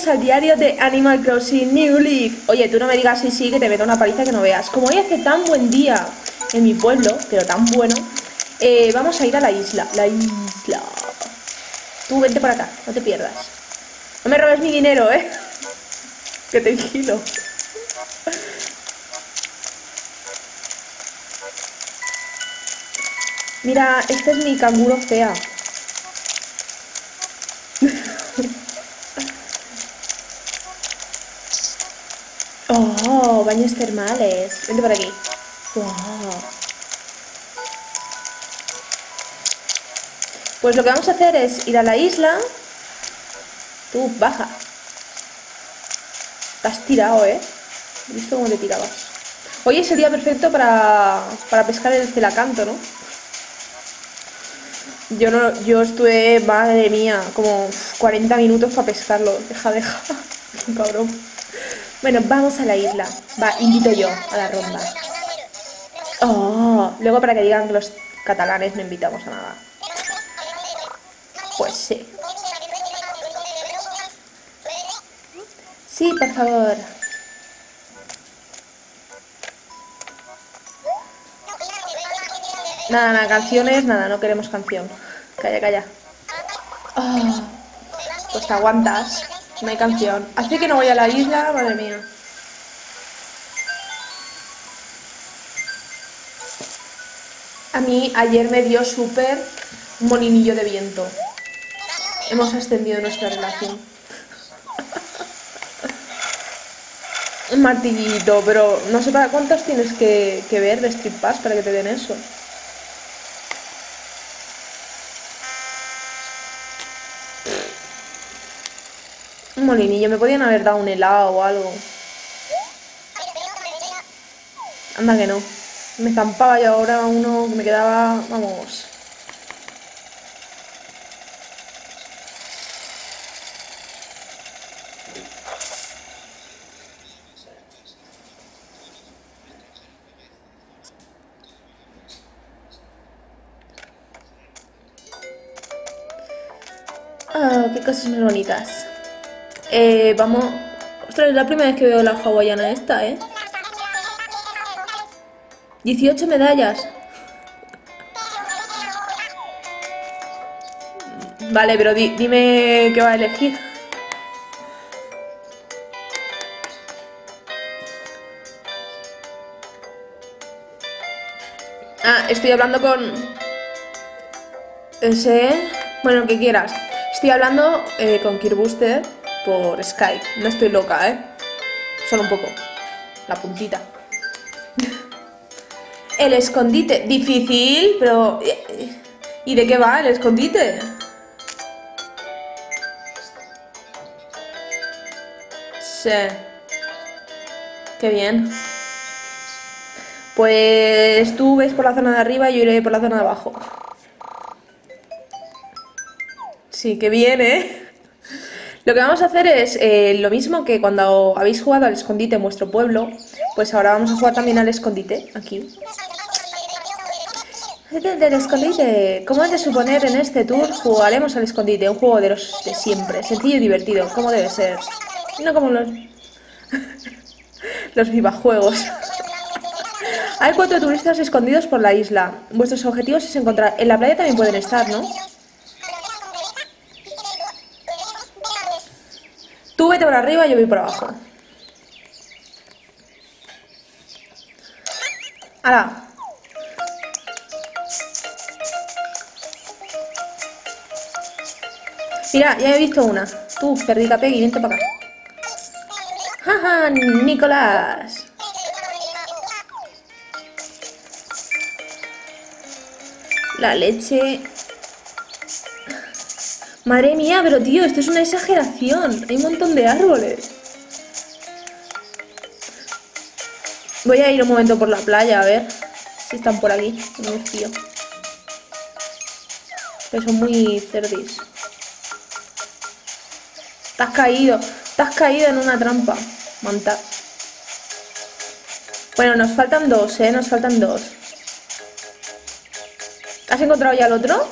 bienvenidos al diario de Animal Crossing New Leaf. Oye, tú no me digas sí, que te meto una paliza que no veas. Como hoy hace tan buen día en mi pueblo, pero tan bueno, vamos a ir a la isla. La isla. Tú vente por acá, no te pierdas. No me robes mi dinero, que te vigilo. Mira, este es mi canguro fea. Oh, baños termales. Vente por aquí. Wow. Pues lo que vamos a hacer es ir a la isla. Tú, baja. Te has tirado, He visto cómo te tirabas. Hoy es el día perfecto para pescar el celacanto, ¿no? Yo estuve, madre mía, como 40 minutos para pescarlo. Deja. Cabrón. Bueno, vamos a la isla. Va, invito yo a la ronda. Oh, luego para que digan que los catalanes no invitamos a nada. Pues sí. Sí, por favor. Nada, canciones, nada, no queremos canción. Calla. Oh, pues te aguantas. No hay canción. Hace que no voy a la isla, madre mía. A mí ayer me dio súper un molinillo de viento. Hemos extendido nuestra relación. Un martillito, pero no sé para cuántos tienes que ver de Street Pass para que te den eso. Un molinillo, me podían haber dado un helado o algo. Anda que no. Me zampaba yo ahora uno que me quedaba, vamos. Ah, qué cosas más bonitas. Vamos. Ostras, es la primera vez que veo la hawaiana esta, 18 medallas. Vale, pero dime qué va a elegir. Ah, estoy hablando con... ese... Bueno, el que quieras. Estoy hablando con Kirbuster por Skype. No estoy loca, Solo un poco. La puntita. El escondite. Difícil, pero... ¿Y de qué va el escondite? Sí. Qué bien. Pues tú ves por la zona de arriba y yo iré por la zona de abajo. Sí, qué bien, Lo que vamos a hacer es lo mismo que cuando habéis jugado al escondite en vuestro pueblo, pues ahora vamos a jugar también al escondite, aquí. Del escondite. Como es de suponer, en este tour jugaremos al escondite, un juego de los de siempre, sencillo y divertido, como debe ser. No como los vivajuegos. Hay 4 turistas escondidos por la isla. Vuestros objetivos es encontrar... En la playa también pueden estar, ¿no? Tú vete por arriba y yo voy por abajo. ¡Hala! Mira, ya he visto una. Tú, cerdita Peggy, vente para acá. ¡Jaja, Nicolás! La leche... Madre mía, pero tío, esto es una exageración. Hay un montón de árboles. Voy a ir un momento por la playa, a ver si están por aquí. No me fío. Que son muy cerdis. Te has caído en una trampa. Monta. Bueno, nos faltan 2, nos faltan 2. ¿Has encontrado ya el otro?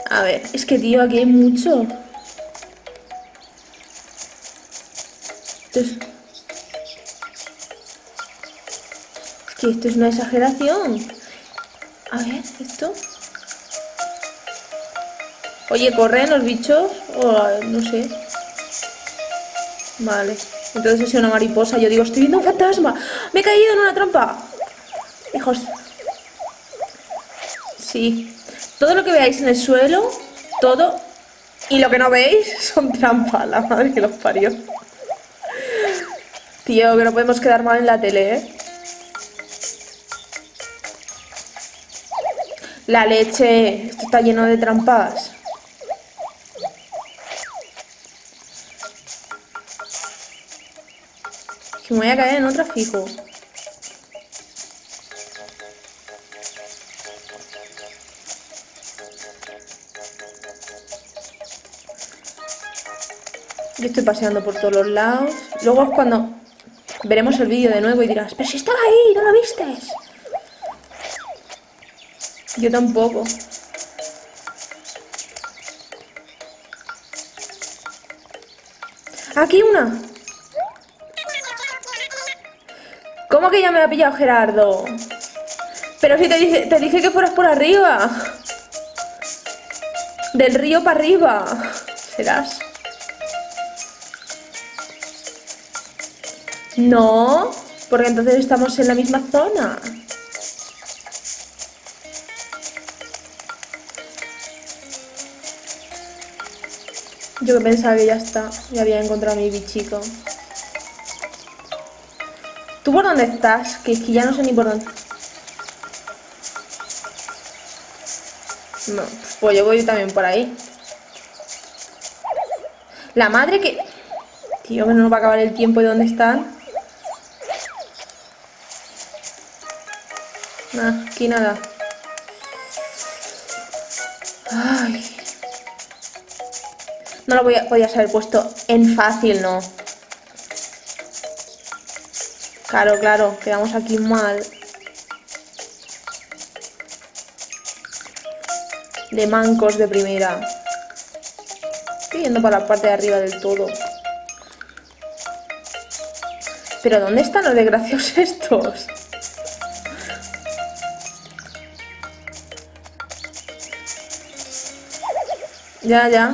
A ver, es que tío, aquí hay mucho. Es que esto es una exageración. A ver, esto. Oye, ¿corren los bichos? O no sé. Vale. Entonces es una mariposa. Yo digo, estoy viendo un fantasma. Me he caído en una trampa. Hijos. Sí. Todo lo que veáis en el suelo, todo. Y lo que no veis son trampas. La madre que los parió. Tío, que no podemos quedar mal en la tele, ¿eh? La leche. Esto está lleno de trampas. Que me voy a caer en otra fijo. Yo estoy paseando por todos los lados. Luego es cuando veremos el vídeo de nuevo y dirás, pero si estaba ahí, ¿no lo vistes? Yo tampoco. Aquí una. ¿Cómo que ya me ha pillado Gerardo? Pero si te dije que fueras por arriba. Del río para arriba. Serás. No, porque entonces estamos en la misma zona. Yo que pensaba que ya está, ya había encontrado a mi bichico. ¿Tú por dónde estás? Que es que ya no sé ni por dónde. No, pues yo voy también por ahí. La madre que... Tío, que no nos va a acabar el tiempo. ¿Y dónde están? Ah, aquí nada. Ay. No lo podías haber puesto en fácil, ¿no? Claro, claro, quedamos aquí mal. De mancos de primera. Estoy yendo para la parte de arriba del todo. ¿Pero dónde están los desgraciados estos? Ya, ya.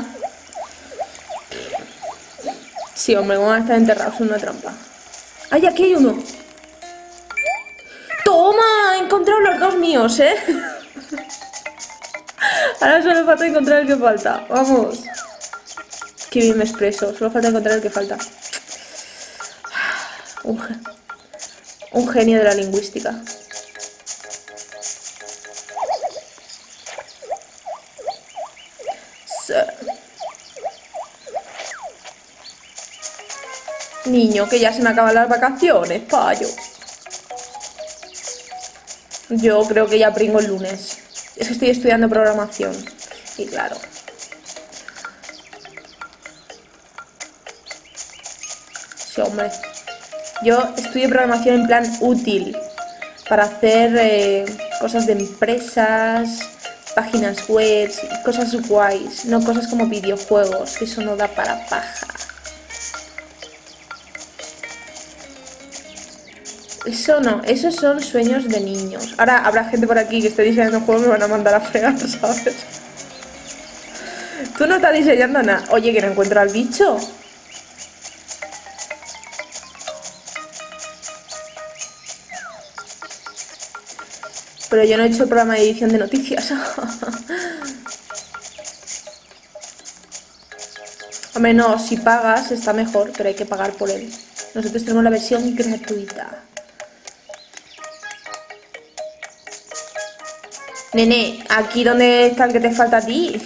Sí, hombre, ¿cómo van a estar enterrados en una trampa? ¡Ay, aquí hay uno! ¡Toma! He encontrado los dos míos, ¿eh? Ahora solo falta encontrar el que falta. Vamos. Qué bien me expreso. Solo falta encontrar el que falta. Un genio de la lingüística. Niño, que ya se me acaban las vacaciones, payo. Yo creo que ya pringo el lunes. Es que estoy estudiando programación. Y claro. Sí, hombre. Yo estudio programación en plan útil. Para hacer cosas de empresas, páginas web, cosas guays. No cosas como videojuegos, que eso no da para paja. Eso no, esos son sueños de niños. Ahora habrá gente por aquí que esté diseñando juegos y me van a mandar a fregar, ¿sabes? Tú no estás diseñando nada. Oye, que no encuentro al bicho. Pero yo no he hecho el programa de edición de noticias. Hombre, no, si pagas está mejor, pero hay que pagar por él. Nosotros tenemos la versión gratuita. Nene, aquí donde está el que te falta a ti.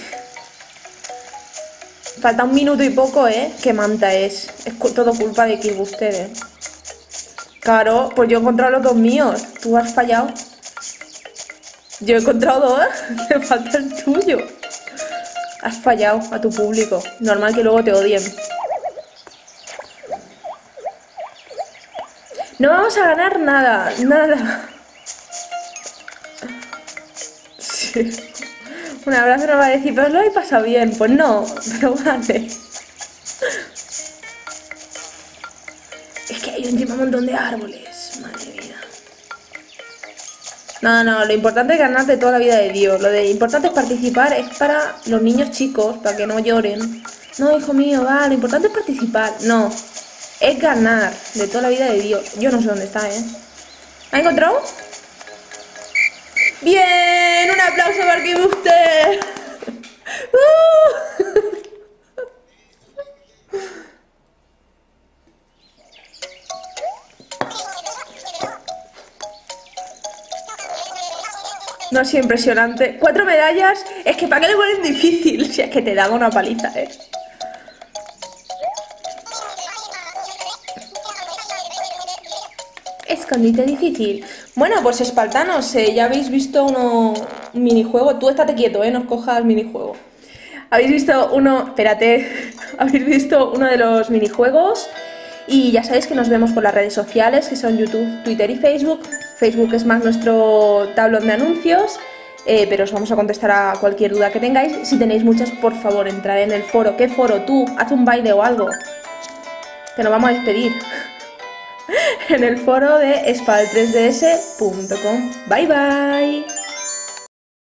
Falta un minuto y poco, ¿eh? Qué manta es. Es todo culpa de que ustedes. Claro, pues yo he encontrado los dos míos. Tú has fallado. Yo he encontrado dos, te falta el tuyo. Has fallado a tu público. Normal que luego te odien. No vamos a ganar nada, nada. Sí. Un abrazo no va a decir, pero lo he pasado bien. Pues no, pero vale. Es que hay encima un montón de árboles. Madre mía. No, no, lo importante es ganarte toda la vida de Dios. Lo de importante es participar, es para los niños chicos, para que no lloren. No, hijo mío, va, lo importante es participar. No, es ganar de toda la vida de Dios. Yo no sé dónde está, ¿eh? ¿Ha encontrado? ¡Bien! ¡Un aplauso para Kibuster! No, sí, impresionante. 4 medallas. Es que ¿para qué le ponen difícil? Si es que te daba una paliza, ¿eh? Escondite difícil. Bueno, pues espartanos, ya habéis visto un minijuego. Tú estate quieto, no escojas minijuego. Habéis visto uno... Espérate. Habéis visto uno de los minijuegos. Y ya sabéis que nos vemos por las redes sociales, que son YouTube, Twitter y Facebook. Facebook es más nuestro tablón de anuncios, pero os vamos a contestar a cualquier duda que tengáis. Si tenéis muchas, por favor, entrad en el foro. ¿Qué foro? Tú, haz un baile o algo. Que nos vamos a despedir. En el foro de espal3ds.com. Bye bye.